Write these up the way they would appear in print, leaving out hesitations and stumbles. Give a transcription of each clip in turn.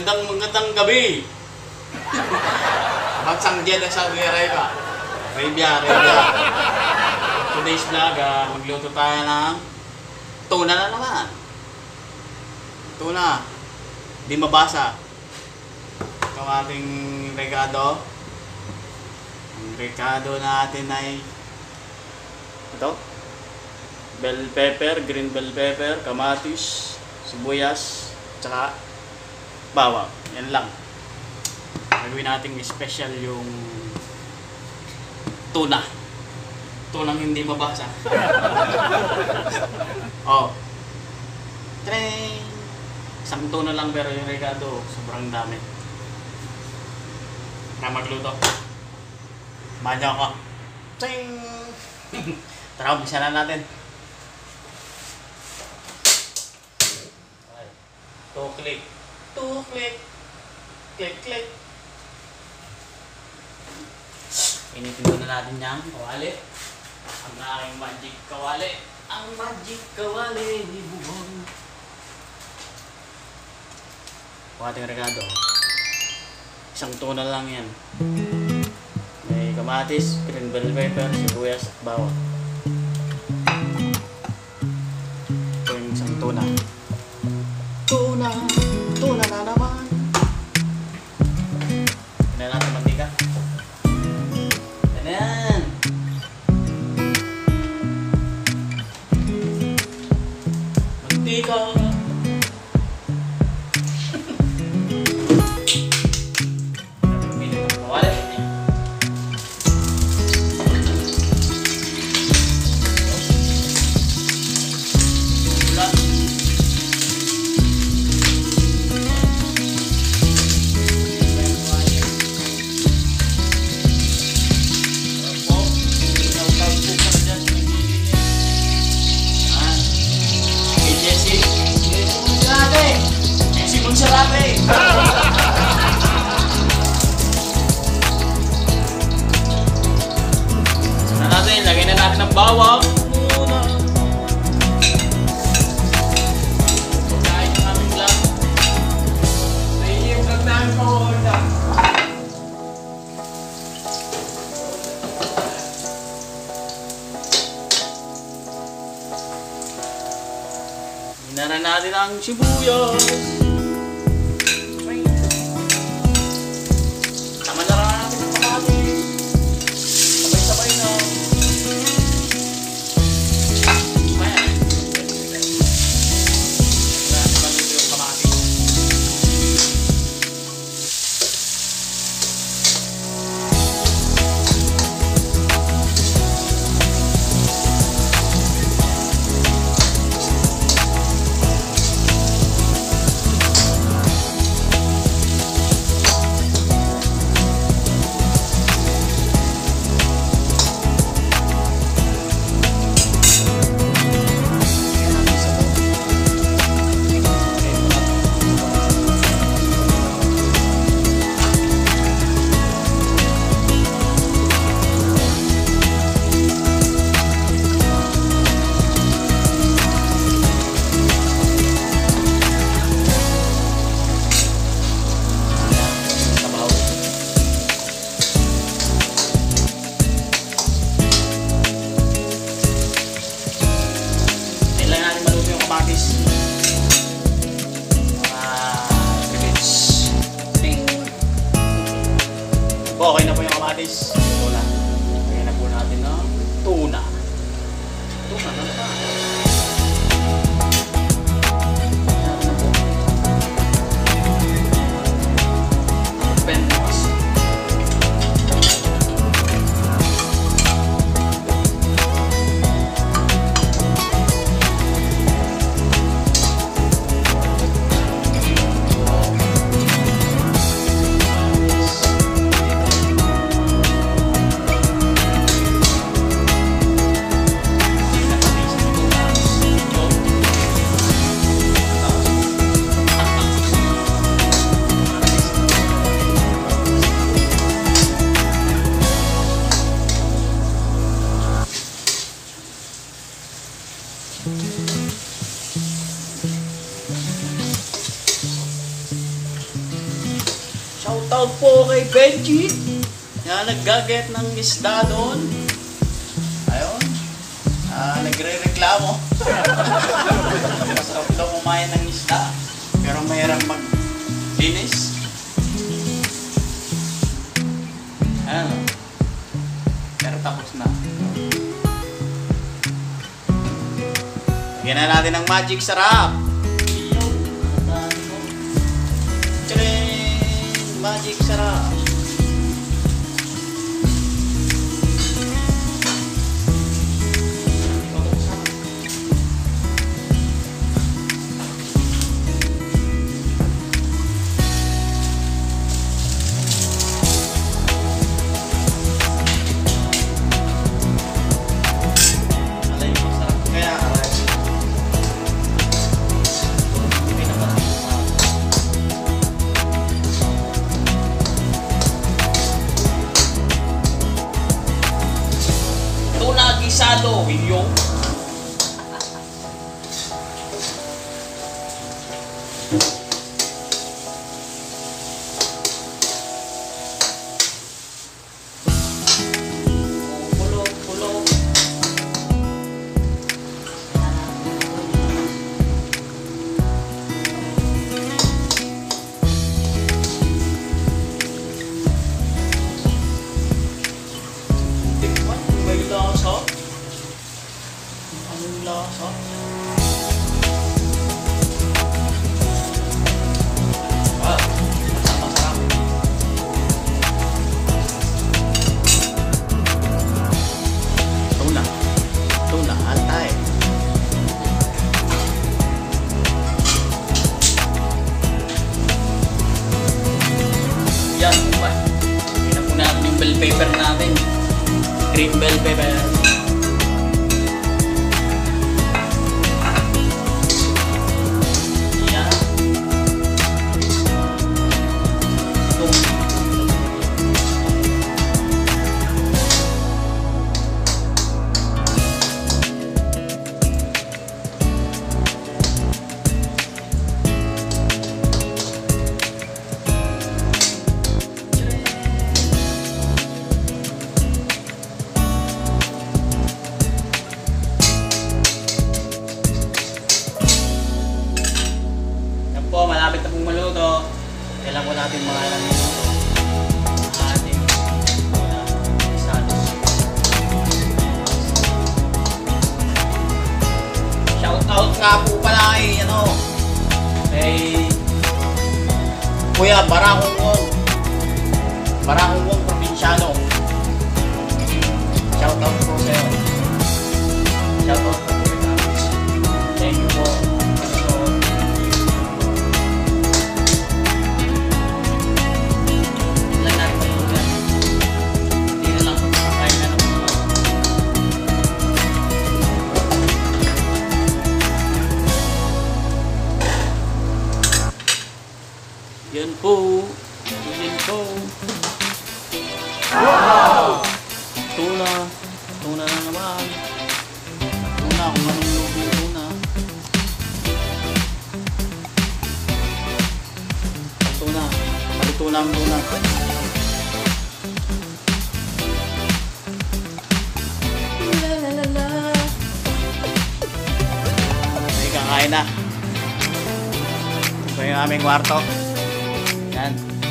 Magandang gabi. Magsang dyan na sa Reba. Reba. Today's vlog, magluto tayo ng tuna na naman. Tuna. Di mabasa. Ito ang ating regado. Ang regado natin ay ito. Bell pepper, green bell pepper, kamatis, sibuyas, tsaka bawang. Yan lang. Gagawin natin special yung tuna. Tunang hindi mabasa. Oh. Tring! Isang tuna lang pero yung regado sobrang dami. Na magluto. Madyo ako. Tring! Tara, umpisa na natin. Click. Click. Initin muna natin yung kawali. Ang aking magic kawali. Ang magic kawali ni Bubong. Ang ating regado. Isang tuna lang yan. May kamatis, green bell pepper, sibuyas at bawang. Ito yung isang tuna. Tuna na naman. Tignan natin mantika. Ganyan. Mantika. Lagyan na natin ng bawang muna. Kain ng aming vlog. Ay, yung vlog namin pa-order. Hinara natin ang sibuyas. Tama na rin natin ang kamatis. Sabay-sabay na. Okay na po yung kamatis. Ito lang. Lagyan na po natin ng tuna. Tuna na naman. Boy Benji. Yan, naggaget ng isda doon. Ayun. Nagre-reklamo. Masarap daw kumain ng isda. Pero mayroong mag-linis. Ayun. Pero tapos na. Lagyan na natin ng magic sarap. Tcharing! Magic sarap. Gisado, yung pulo. Tikman, may lasa. Anong lasa? Ah, masarap. Tuna, antay. Yan, pa. Tingnan po natin yung bell pepper natin. Green bell pepper. Malapit na pong maluto. Kailangan po natin mga ilang minuto. Ating isado. Shout out nga po pala kay Kuya Barakong Wong Provinciano. Shout out po sa'yo. Shout out po. Thank you po. Yan po. Wow! Tuna na naman. Tuna, kung anong luto tuna. Palito na ang tuna. Ay, kakain na. Ito yung aming kwarto. Yan.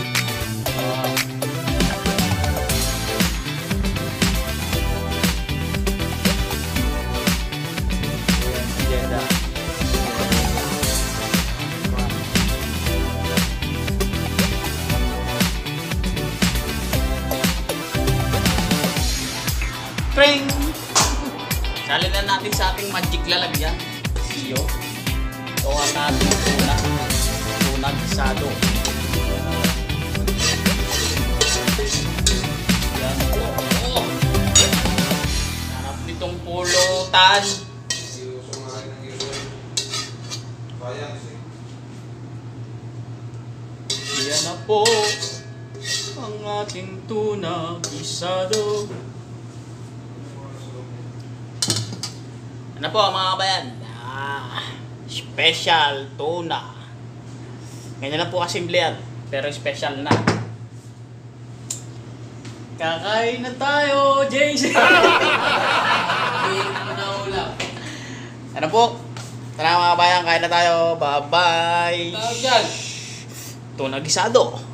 Pring! Salin na natin sa ating magic lalagyan. Iyo. Ito ang ating tuna gisado. Yan po. Sarap nitong pulutan. Yan na po ang ating tuna gisado. Ano po mga kabayan? Special tuna. Ganyan lang po kasimple yan. Pero special na. Kakain na tayo, JC! Mainit mo na ulam. Ano po? Tara mga kabayan, kain na tayo. Bye-bye! Tawag dyan. Ito nagisado.